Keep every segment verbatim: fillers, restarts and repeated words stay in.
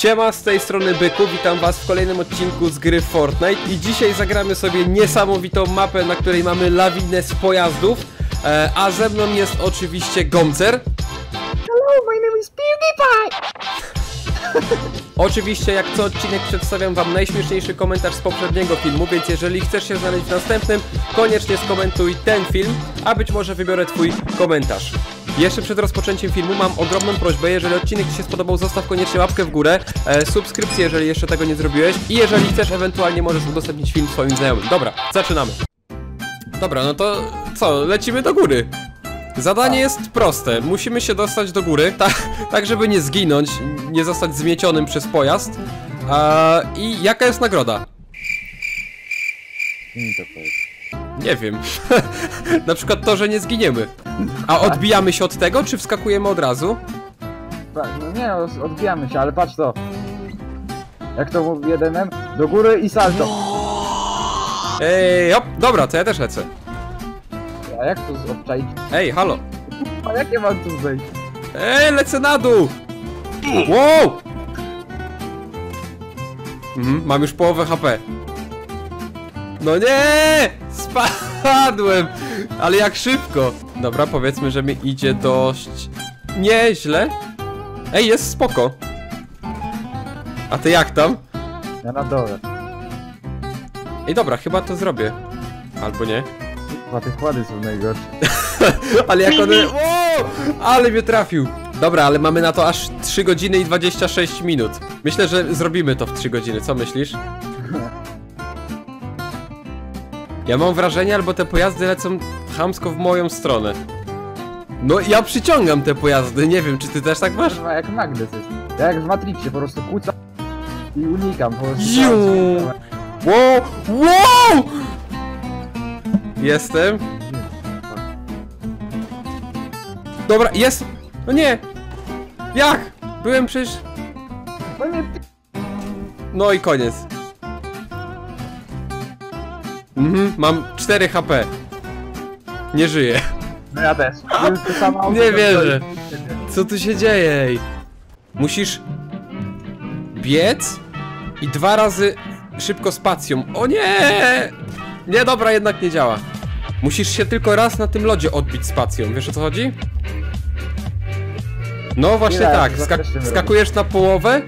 Siema, z tej strony Byku, witam was w kolejnym odcinku z gry Fortnite i dzisiaj zagramy sobie niesamowitą mapę, na której mamy lawinę z pojazdów, e, a ze mną jest oczywiście Gomcer. Hello, my name is PewDiePie! Oczywiście jak co odcinek przedstawiam wam najśmieszniejszy komentarz z poprzedniego filmu, więc jeżeli chcesz się znaleźć w następnym, koniecznie skomentuj ten film, a być może wybiorę twój komentarz. Jeszcze przed rozpoczęciem filmu mam ogromną prośbę, jeżeli odcinek ci się spodobał, zostaw koniecznie łapkę w górę, e, subskrypcję, jeżeli jeszcze tego nie zrobiłeś i jeżeli chcesz, ewentualnie możesz udostępnić film swoim znajomym. Dobra, zaczynamy. Dobra, no to co, lecimy do góry. Zadanie jest proste, musimy się dostać do góry, tak, tak żeby nie zginąć, nie zostać zmiecionym przez pojazd. A, I jaka jest nagroda? Nie wiem. Na przykład to, że nie zginiemy. A odbijamy się od tego, czy wskakujemy od razu? No nie, odbijamy się, ale patrz to. Jak to mówi jeden M? Do góry i salto. Ej, hop, dobra, to ja też lecę. A jak to obczaić? Ej, halo. A jak ja mam tu zejść? Ej, lecę na dół! Wow! Mhm, mam już połowę H P. No nie! Spadłem! Ale jak szybko! Dobra, powiedzmy, że mi idzie dość nieźle. Ej, jest spoko. A ty jak tam? Ja na dole. Ej, dobra, chyba to zrobię. Albo nie. A te kłady są najgorsze. Ale jak one... Wow! Ale mnie trafił! Dobra, ale mamy na to aż trzy godziny i dwadzieścia sześć minut. Myślę, że zrobimy to w trzy godziny, co myślisz? Ja mam wrażenie, albo te pojazdy lecą chamsko w moją stronę. No ja przyciągam te pojazdy, nie wiem, czy ty też tak masz? Jak magnes jest. Ja jak w Matrixie, po prostu kłócam i unikam po prostu. Ziu! Wow! Wow! Jestem. Dobra, jest! No nie! Jak? Byłem przecież... No nie, No i koniec. Mhm, mam cztery H P. Nie żyję. no ja też. To samo auto, Nie to wierzę. to- Co tu się dzieje? Ej? Musisz biec i dwa razy szybko spacją. O nie! Nie, dobra, jednak nie działa. Musisz się tylko raz na tym lodzie odbić spacją. Wiesz, o co chodzi? No właśnie Ile? tak. Za Skak pierwszym skakujesz na połowę.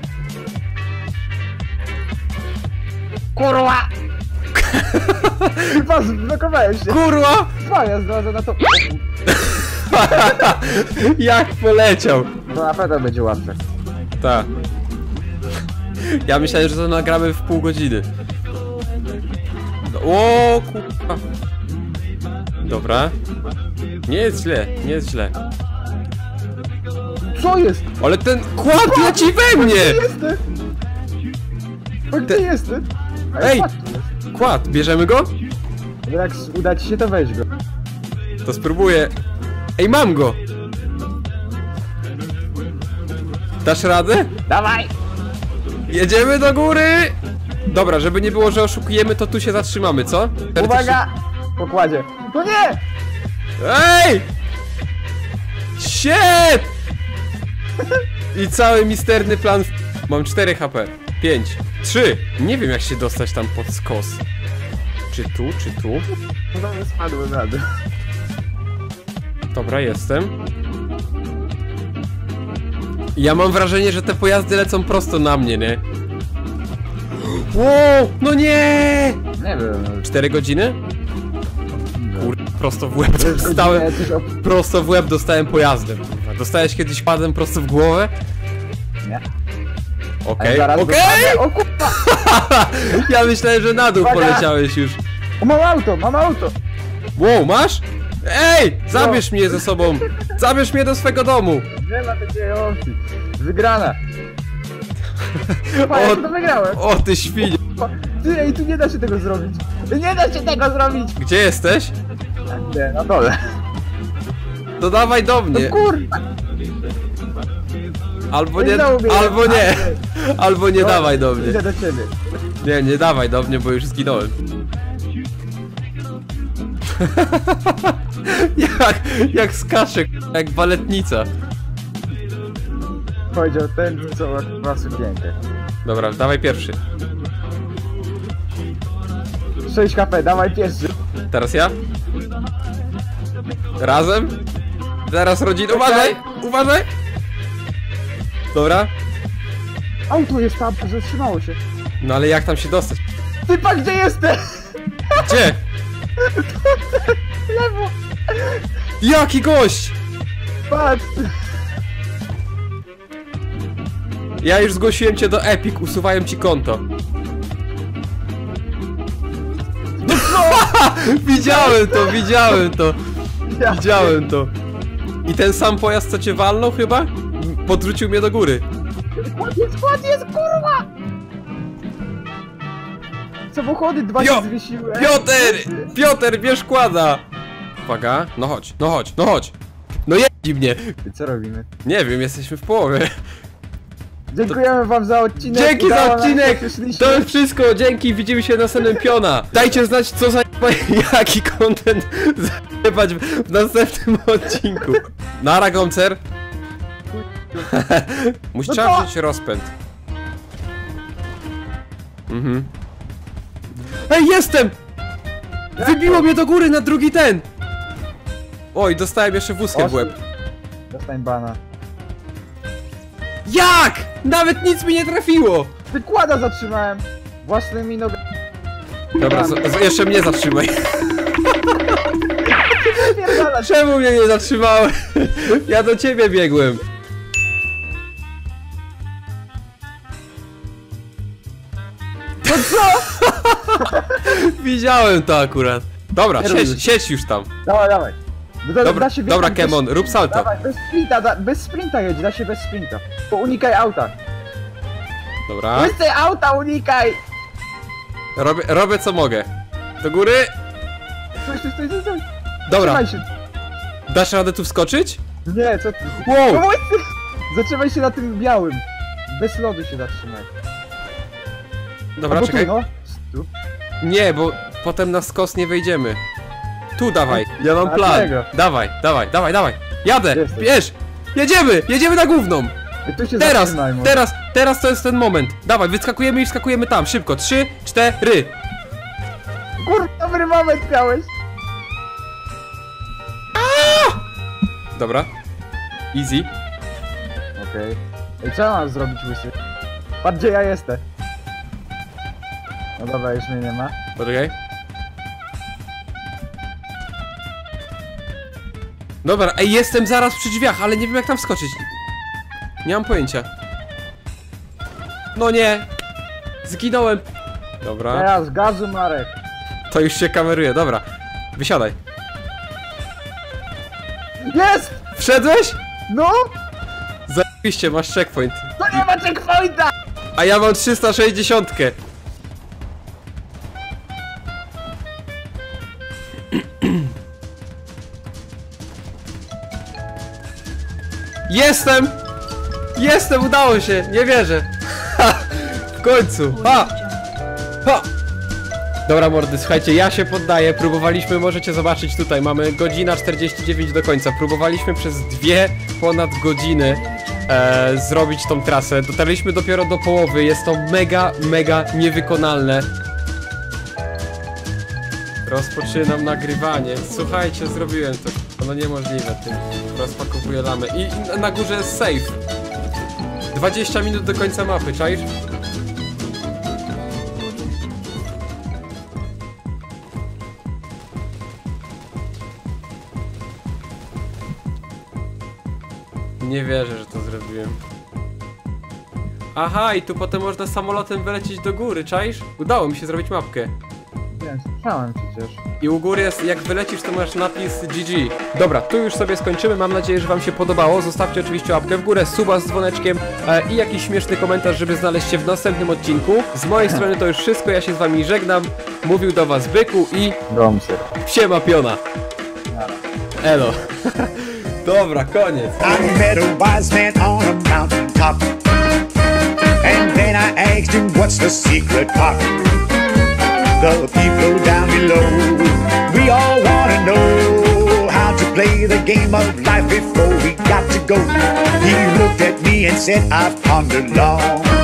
Kurwa! Chyba zblokowałem się. Kurwa! Pojazd znowu na to. Jak poleciał. To na pewno będzie łatwe. Tak. Ja myślałem, że to nagramy w pół godziny. O kurwa. Dobra. Nie jest źle, nie jest źle. Co jest? Ale ten kład leci we mnie! Gdzie jesteś? A gdzie Ty- jesteś? A Ej! jak tu jest? Kład, bierzemy go? No jak uda ci się, to weź go. To spróbuję. Ej, mam go! Dasz radę? Dawaj! Jedziemy do góry! Dobra, żeby nie było, że oszukujemy, to tu się zatrzymamy, co? Uwaga! Pokładzie. No nie! Ej! Shit! I cały misterny plan. Mam cztery H P. pięć. trzy. Nie wiem, jak się dostać tam pod skos. Czy tu, czy tu? No spadłem na dół. Dobra, jestem. Ja mam wrażenie, że te pojazdy lecą prosto na mnie, nie? Wow! No nie! Nie wiem. cztery godziny? Kur... Prosto w łeb dostałem. Nie, coś op- Prosto w łeb dostałem pojazdem. kurwa. Dostałeś kiedyś padem prosto w głowę? Nie. Okej, Ale zaraz okej! dostanę- O kurwa! Ja myślałem, że na dół Uwaga! poleciałeś już. O, mam auto, mam auto! Wow, masz? Ej! Zabierz mnie ze sobą! Zabierz mnie do swego domu! Nie ma takiej opcji. Wygrana. O, O, to wygrałem. o ty świnie! Ty, ej, tu nie da się tego zrobić. Nie da się tego zrobić! Gdzie jesteś? Nie, na dole. To dawaj do No mnie! kurwa! Albo Ej, nie, znowu mnie- albo nie! Ej, Albo nie no, dawaj do mnie! Idę do ciebie. Nie, nie dawaj do mnie, bo już zginąłem. jak, jak skacze, jak baletnica. powiedział ten, co ma sukienkę. Dobra, dawaj pierwszy. sześć H P, dawaj pierwszy. Teraz ja? Razem? Teraz rodzina. Uważaj! Uważaj! Dobra. Auto jest tam, zatrzymało się. No ale jak tam się dostać? Ty pa, gdzie jesteś? Gdzie? Lewo. Jaki gość! Patrz. Ja już zgłosiłem cię do Epic, usuwają ci konto. No co? Widziałem to, widziałem to. Ja Widziałem to. I ten sam pojazd, co cię walnął chyba? Podrzucił mnie do góry. Skład jest, skład jest, kurwa! Samochody dwa Pio- się zwiesiły. Piotr! Piotr, bierz kłada! Uwaga, no chodź, no chodź, no chodź. No jedź mnie. I co robimy? Nie wiem, jesteśmy w połowie. Dziękujemy wam za odcinek. Dzięki Udało za nam się, odcinek! przyszliśmy. To już wszystko, dzięki, widzimy się na następnym piona. Dajcie znać, co za jaki content zajebać w następnym odcinku. Nara, Gomcer. Musisz No no to- wziąć rozpęd. Mhm. Ej, jestem! Wybiło mnie do góry na drugi ten! Oj, dostałem jeszcze wózkiem w łeb. Dostań bana. Jak? Nawet nic mi nie trafiło! Wykłada zatrzymałem. Własnymi nogami. Dobra, z, z, jeszcze mnie zatrzymaj. Spierdalać. Czemu mnie nie zatrzymałeś? Ja do ciebie biegłem. No co? Widziałem to akurat. Dobra, Nie siedź, robisz. siedź już tam. Dawaj, dawaj. No da, Dobra, da się dobra, bez- Kemon, rób salto. Dawaj, bez sprinta, da, bez sprinta jedź, da się bez sprinta. Bo unikaj auta. Dobra, Łysy auta, unikaj! robię, robię co mogę. Do góry. Stój, stój, stój, stój, stój. Dobra, Zatrzymaj się. dasz radę tu wskoczyć? Nie, co ty? Wow! No łysy! Zatrzymaj się na tym białym. Bez lodu się zatrzymaj. Dobra, Albo czekaj. Tu, no. Tu. Nie, bo potem na skos nie wejdziemy. Tu dawaj, ja mam A plan. czego? Dawaj, dawaj, dawaj, dawaj. Jadę, Jesteś. bierz! Jedziemy, jedziemy na główną. I tu się Teraz, zatrzymaj, może. teraz, teraz to jest ten moment. Dawaj, wyskakujemy i wskakujemy tam, szybko. Trzy, cztery. Kurwa, dobry moment miałeś. Dobra. Easy. Okej. Okay. I co mam zrobić, łysy? Patrz, gdzie ja jestem. No dobra, już mnie nie ma. Poczekaj. Dobra, ej, jestem zaraz przy drzwiach, ale nie wiem jak tam wskoczyć. Nie mam pojęcia. No nie. Zginąłem. Dobra. Teraz gazu, Marek. To już się kameruje, dobra. Wysiadaj. Jest! Wszedłeś? No! Zajebiście, masz checkpoint. To nie ma checkpointa! A ja mam trzysta sześćdziesiąt. Jestem! Jestem, udało się, nie wierzę. Ha, w końcu, ha! Ha! Dobra mordy, słuchajcie, ja się poddaję, próbowaliśmy, możecie zobaczyć tutaj, mamy godzina czterdzieści dziewięć do końca, próbowaliśmy przez dwie ponad godziny e, zrobić tą trasę, dotarliśmy dopiero do połowy, jest to mega, mega niewykonalne. Rozpoczynam nagrywanie, słuchajcie, zrobiłem to, no niemożliwe, tym rozpakowuję lamę i i na górze jest save. dwadzieścia minut do końca mapy, czaisz? Nie wierzę, że to zrobiłem. Aha, i tu potem można samolotem wylecieć do góry, czaisz? Udało mi się zrobić mapkę. Nie, słyszałem przecież. I u góry jest, jak wylecisz, to masz napis G G. Dobra, tu już sobie skończymy, mam nadzieję, że wam się podobało. Zostawcie oczywiście łapkę w górę, suba z dzwoneczkiem e, i jakiś śmieszny komentarz, żeby znaleźć się w następnym odcinku. Z mojej strony to już wszystko, ja się z wami żegnam. Mówił do was Byku i Gomser. siema piona. Elo. Dobra, koniec. I met a wise man on a mountain top, and then I asked him what's the secret pop. The people down below, we all wanna know how to play the game of life before we got to go. He looked at me me and said I've pondered long.